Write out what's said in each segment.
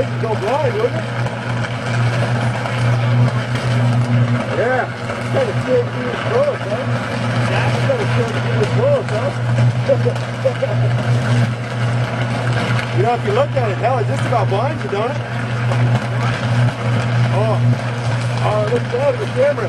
make you go blind, wouldn't it? Yeah. It's kind of scared to be this close, huh? It's kind of scared to be this close, huh? You know, if you look at it, hell, it just about blinds you, don't it? Oh, it looks bad with the camera.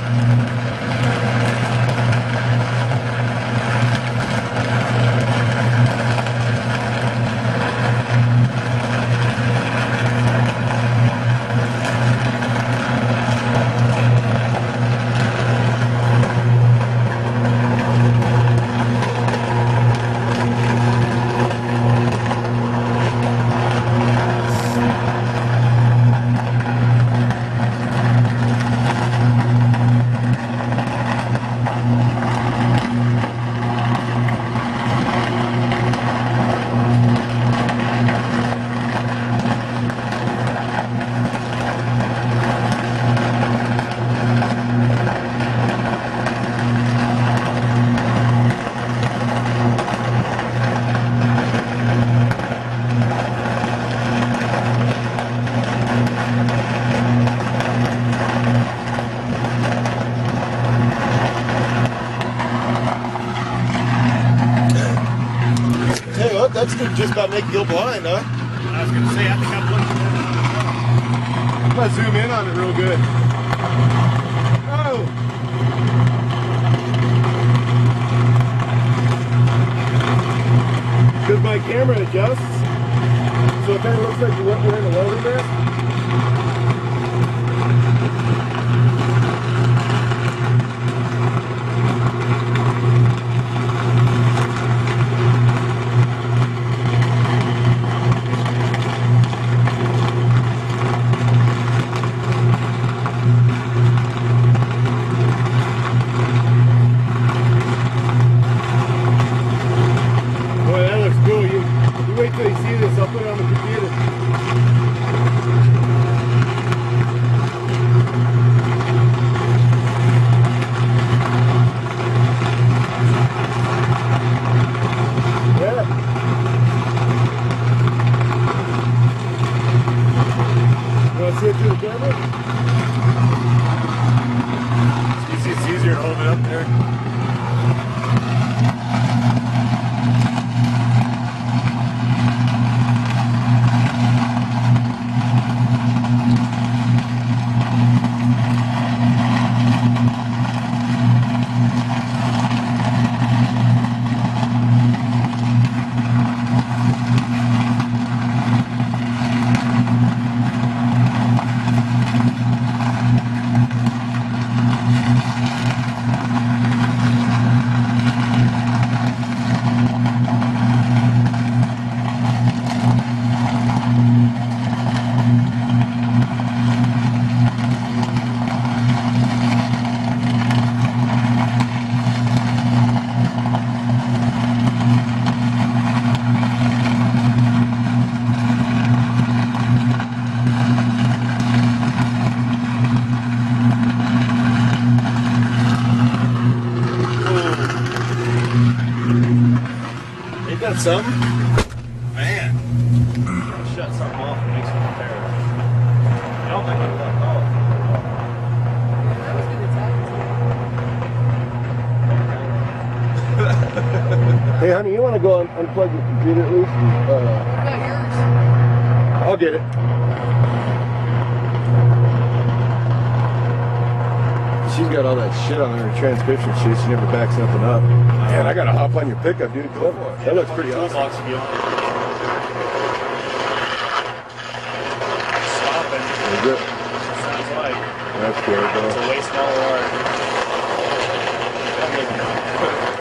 That's gonna just about make you go blind, huh? I was going to say, I think I'm looking at it. I'm gonna zoom in on it real good. Oh! Because my camera adjusts, so it kind of looks like you're in a loading bed. Wait till you see this, I'll put it on the computer. Yeah. You want to see it through the camera? It's easier to hold it up there. Ain't that something? Man. Shut something off and make some repair. I don't think it's that off. Hey, honey, you want to go and unplug your computer at least? What about yours? I'll get it. She's got all that shit on her transcription sheet. She never backs nothing up. Man, I gotta hop on your pickup, dude. Go for it. That looks pretty awesome. Stopping. Is it? Sounds like. That's good, bro. It's a way smaller art.